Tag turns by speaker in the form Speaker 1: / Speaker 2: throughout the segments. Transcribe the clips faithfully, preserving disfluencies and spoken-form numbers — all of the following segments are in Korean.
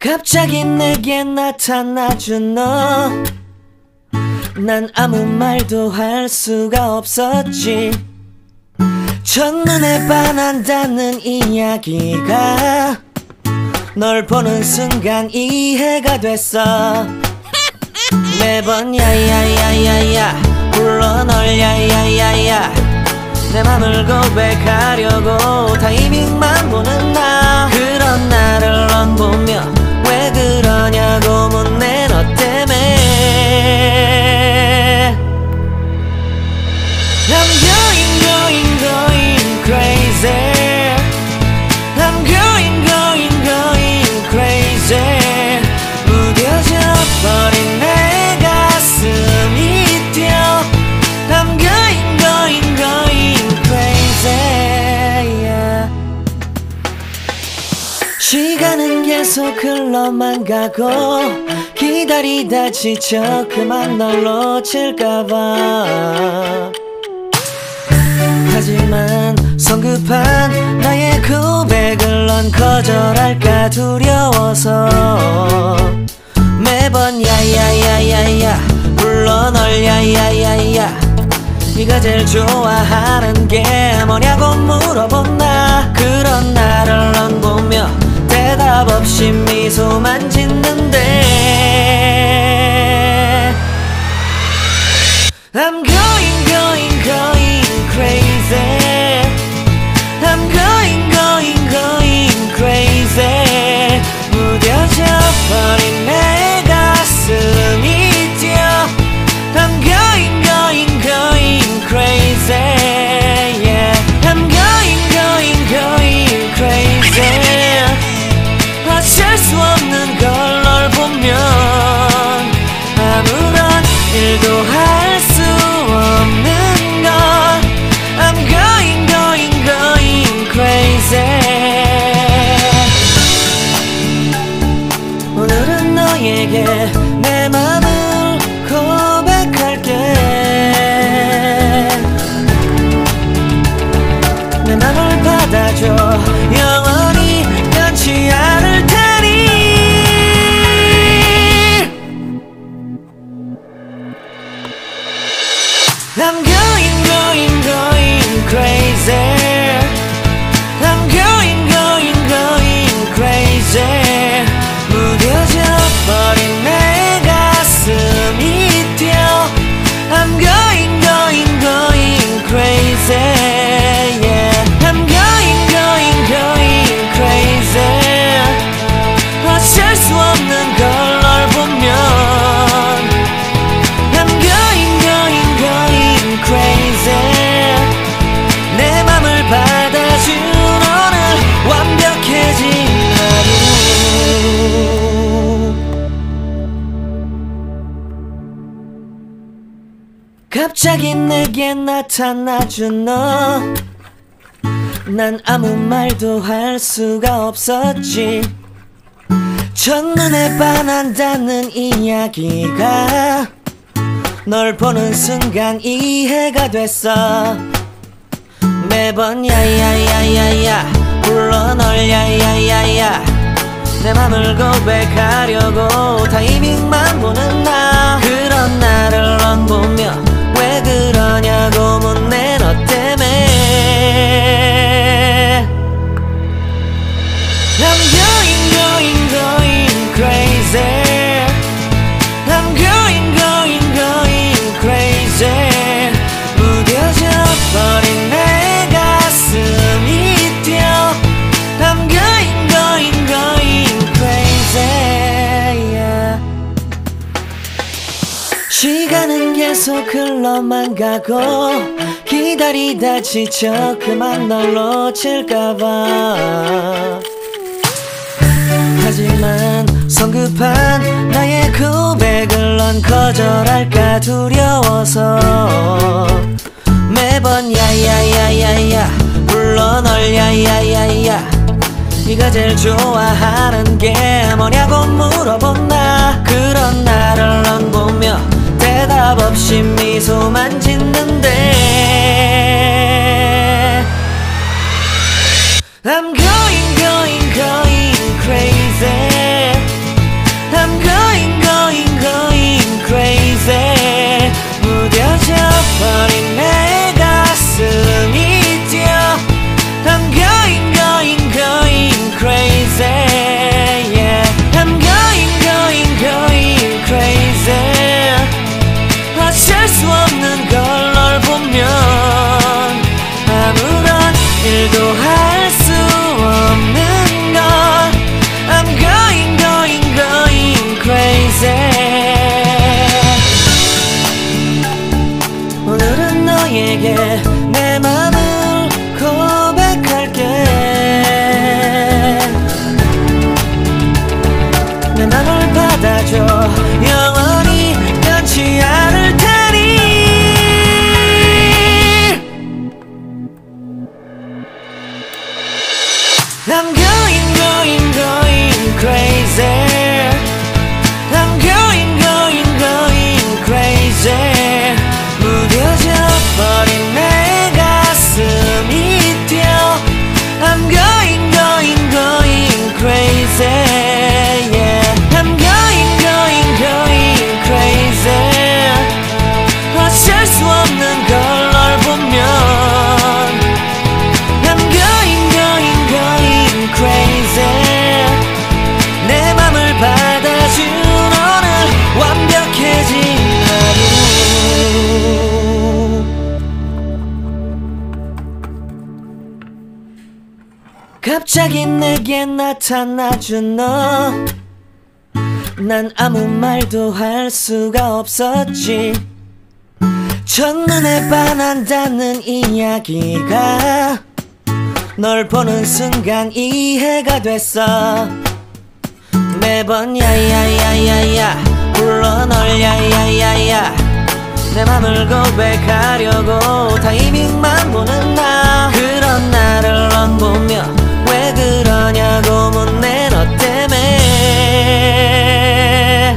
Speaker 1: 갑자기 내게 나타나준 너, 난 아무 말도 할 수가 없었지. 첫눈에 반한다는 이야기가 널 보는 순간 이해가 됐어. 매번 야야야야야 불러 널 야야야야, 내 맘을 고백하려고 타이밍만 보는 나. 그런 나를 넌 보며 왜 그러냐고 묻네. 너 때문에 I'm going going going crazy. I'm going going going crazy. 무뎌져 버린 내 가슴이 뛰어. I'm going going going crazy, yeah. 시간은 계속 흘러만 가고 기다리다 지쳐 그만 널 놓칠까봐. 하지만 성급한 나의 고백을 넌 거절할까 두려워서 매번 야야야야야 불러 널 야야야야. 네가 제일 좋아하는 게 뭐냐고 물어본 나. 그런 나를 넌 보며 대답 없이 미소만 짓는데 I'm going going going crazy. I'm going going going crazy. 무뎌져 버린 내 가슴이 뛰어. I'm going going going crazy, yeah. I'm going going going crazy. 어쩔 수 없는 걸 널 보면 아무런 일도 할 수 없는 걸. I'm going going going crazy. 오늘은 너에게 내 맘을 고백할게. 내 맘을 받아줘. 영원히 변치 않을 테니. I'm going going going crazy. I'm going going going crazy. 무뎌져 버린 내 가슴이 뛰어. I'm going going going crazy, yeah. I'm going going going crazy. 어쩔 수 없는 걸 널 보면 I'm going going going crazy. 내 맘을 받아준 오늘 완벽해진 하루. 갑자기 내게 나타나준 너, 난 아무 말도 할 수가 없었지. 첫눈에 반한다는 이야기가 널 보는 순간 이해가 됐어. 매번 야야야야야 불러 널 야야야야, 내 맘을 고백하려고 타이밍만 보는 나. 그런 나를 넌 보며 왜 그러냐고 묻네. 너 때문에 I'm going going going crazy. I'm going going going crazy. 무뎌져 버린 내 가슴이 뛰어. I'm going going going crazy, yeah. 시간은 계속 흘러만 가고 기다리다 지쳐 그만 널 놓칠까봐. 하지만 성급한 나의 고백을 넌 거절할까 두려워서 매번 야야야야야 불러 널 야야야야. 네가 제일 좋아하는 게 뭐냐고 물어본 나. 그런 나를 넌 보며 대답 없이 미소만 짓는데 I'm going going going crazy. 내 맘을 받아줘. 영원히 변치 않을 테니. I'm going, going, going crazy. I'm going, going, going crazy. 무뎌져 버린 내 가슴이 뛰어. I'm going, going, going crazy. Yeah. I'm going, going, going crazy. 어쩔 수 없는 걸 널 보면. I'm going, going, going crazy. 내 맘을 받아준 오늘 완벽해진 하루. 갑자기 내게 나타나준 너. 난 아무 말도 할 수가 없었지. 첫눈에 반한다는 이야기가 널 보는 순간 이해가 됐어. 매번 야야야야야 불러 널 야야야야. 내 맘을 고백하려고 타이밍만 보는 나. 그런 나를 넌 보며 왜 그러냐고 묻네. 너 때문에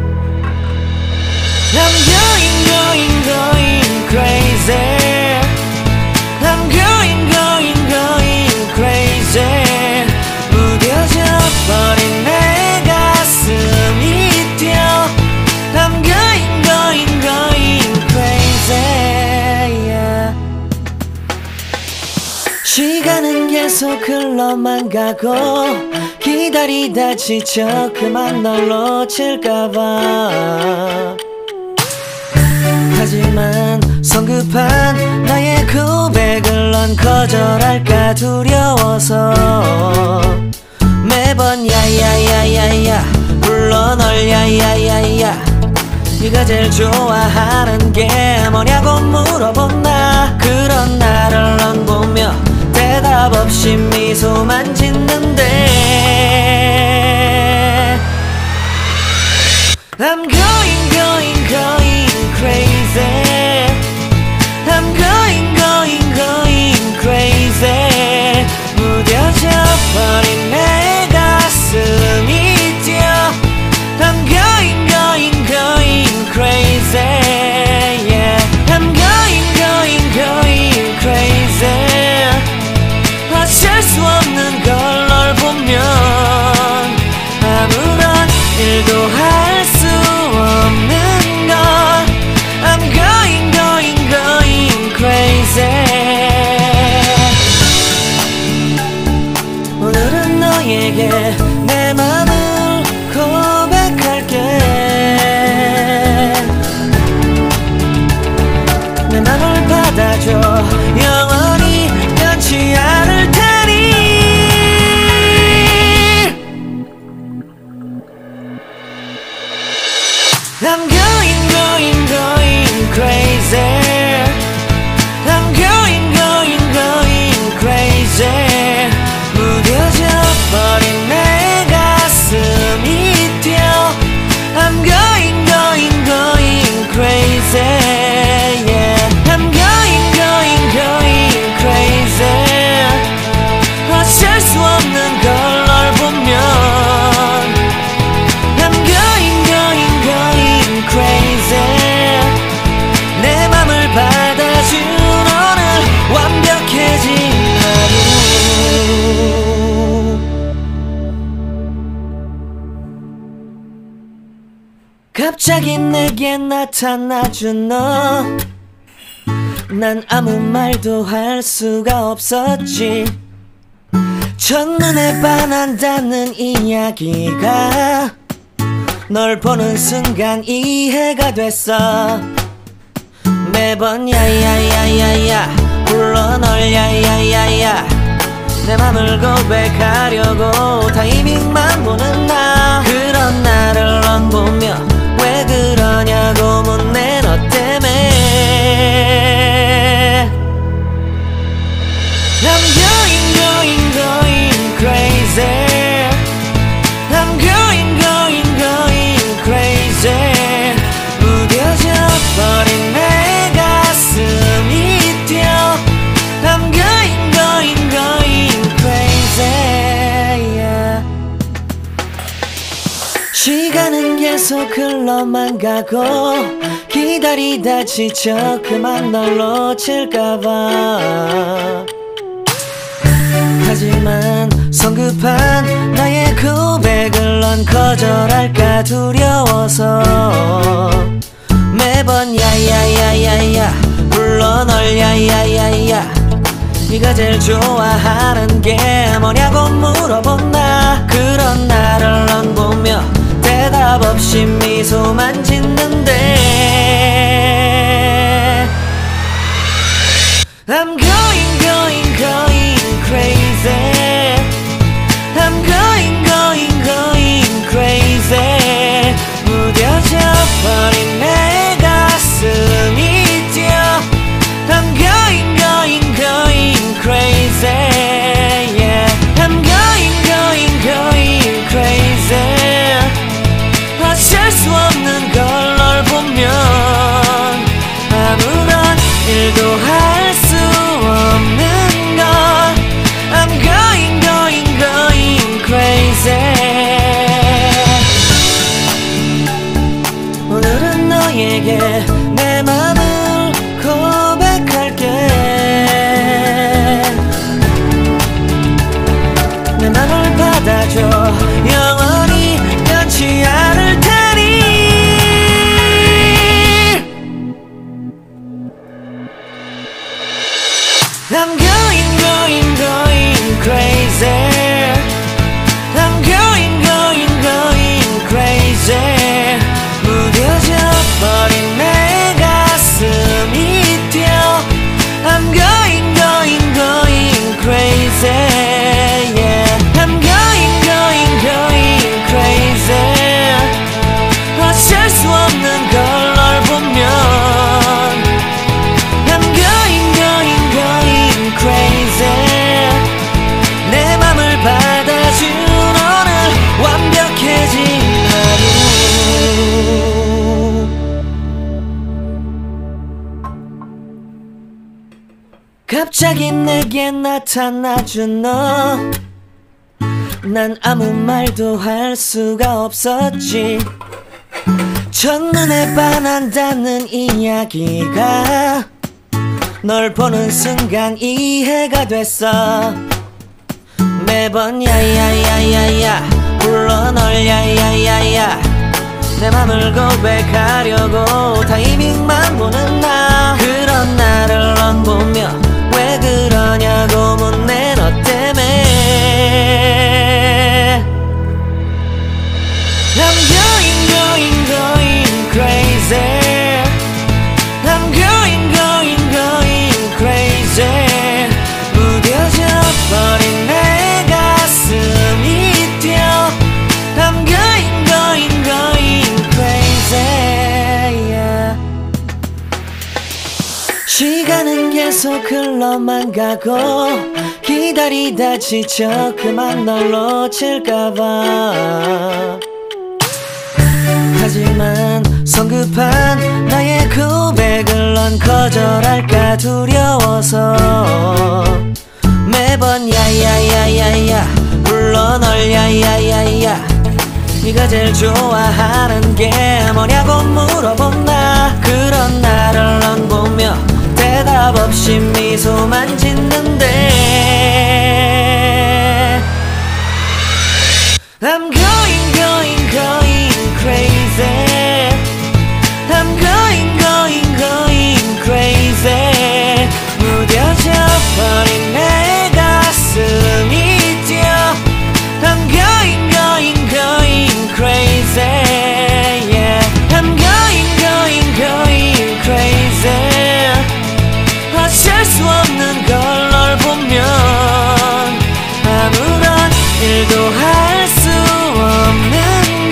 Speaker 1: I'm going, going, going crazy. I'm going, going, going crazy. 무뎌져 버린 내 가슴이 뛰어. I'm going, going, going crazy. Yeah. 시간은 계속 흘러만 가고 기다리다 지쳐 그만 널 놓칠까봐. 하지만 성급한 나의 고백을 넌 거절할까 두려워서 매번 야야야야야 불러 널 야야야야. 네가 제일 좋아하는 게 뭐냐고 물어본 나. 그런 나를 넌 보며 대답 없이 미소만 짓는데 I'm going, going, going crazy. I'm going, going, going crazy. 무뎌져 버린 내 가슴이 뛰어. I'm going, going, going crazy. Yeah. I'm going, going, going crazy. 어쩔 수 없는 걸 널 보면 아무런 일도 할 수 없는 걸. I'm going, going, going crazy. 오늘은 너에게 내 맘을 고백할게. 내 맘을 받아줘. 영원히 변치 않을 테니. I'm going, going, going crazy. I'm going, going, going crazy. 무뎌져 버린 내 가슴이 뛰어. I'm going, going, going crazy. Yeah. I'm going, going, going crazy. 어쩔 수 없는 걸 널 보면 I'm going, going, going crazy. 내 맘을 받아준 오늘 완벽해진 하루. 갑자기 내게 나타나준 너. 난 아무 말도 할 수가 없었지. 첫눈에 반한다는 이야기가 널 보는 순간 이해가 됐어. 매번 야야야야야 불러 널 야야야야. 내 맘을 고백하려고 타이밍만 보는 나. 그런 나를 넌 보며 왜 그러냐고 묻네. 너 때문에 I'm going, going, going crazy. I'm going, going 시간은 계속 흘러만 가고 기다리다 지쳐 그만 널 놓칠까봐. 하지만 성급한 나의 고백을 넌 거절할까 두려워서 매번 야야야야야 불러 널 야야야야. 네가 제일 좋아하는 게 뭐냐고 물어본 나. 그런 나를 넌 보며 대답 없이 미소만 짓는데 I'm going going going crazy. I'm going going going crazy. 무뎌져 버린 내 가슴이 뛰어 I'm going going going crazy. Yeah. I'm going going going crazy. 어쩔 수 없는 걸 널 보면 아무런 일도 할 수 없는 걸 I'm going going going crazy. 오늘은 너에게 내 맘을 고백할게. 내 맘을 받아줘. 영원히 변치 않을 테니. I'm going going going crazy. I'm going going going crazy. 무뎌져 버린 내 가슴이 뛰어 I'm going going going crazy. Yeah. I'm going going going crazy. 어쩔 수 없는 걸 널 보면 I'm going going going crazy. 내 맘을 받아준 오늘 완벽해진 하루. 갑자기 내게 나타나준 너. 난 아무 말도 할 수가 없었지. 첫눈에 반한다는 이야기가 널 보는 순간 이해가 됐어. 매번 야야야야야 불러 널 야야야야. 내 맘을 고백하려고 타이밍만 보는 나. 그런 나를 넌 보며 왜 그러냐고 묻네 너 때문에. I'm going going going crazy. I'm going going going crazy. 무뎌져 버린 내 가슴이 뛰어 I'm going going going crazy. Yeah. 시간은 계속 흘러만 가고 기다리다 지쳐 그만 널 놓칠까봐. 하지만 성급한 나의 고백을 넌 거절할까 두려워서 매번 야야야야야 불러 널 야야야야. 네가 제일 좋아하는 게 뭐냐고 물어본 나. 그런 나를 넌 보며 대답 없이 미소만 짓는데 I'm going going going crazy. I'm going going going crazy. 무뎌져 버린 내 가슴이 뛰어 I'm going going going crazy. Yeah. I'm going going going crazy. 어쩔 수 없는 걸 널 보면 아무런 일도 할 수 없는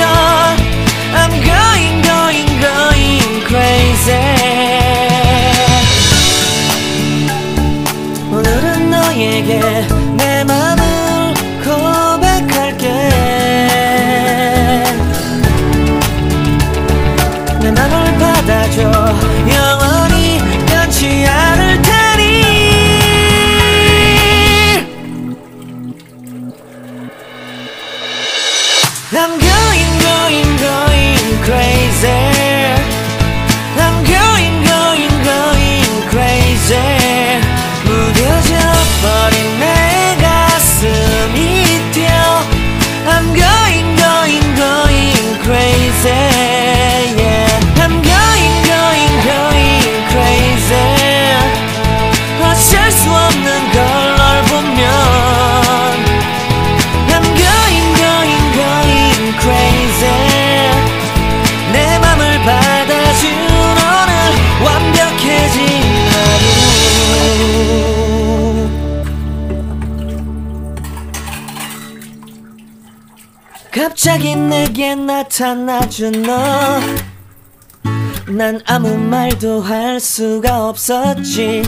Speaker 1: 내게 나타나준 너, 난 아무 말도 할 수가 없었지.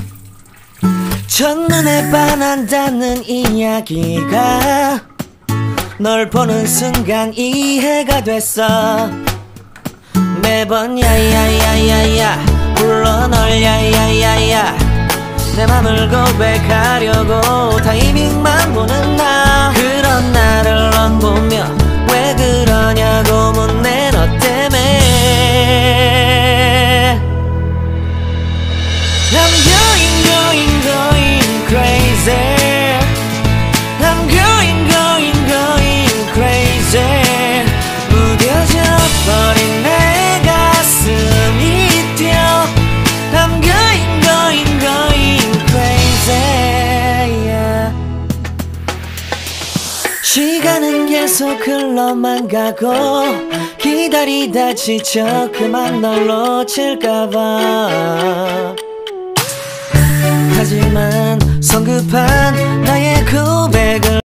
Speaker 1: 첫눈에 반한다는 이야기가 널 보는 순간 이해가 됐어. 매번 야야야야야 불러 널 야야야야, 내 맘을 고백하려고 타이밍만 보는 나. 그런 나를 넌 보며 왜 그러냐고 묻네. 너 때문에 I'm going going going crazy. I'm going going going crazy. 무뎌져 버린 내 가슴이 뛰어. I'm going going going crazy, yeah. 시간은 계속 흘러만 가고 기다리다 지쳐 그만 널 놓칠까봐. 하지만 성급한 나의 고백을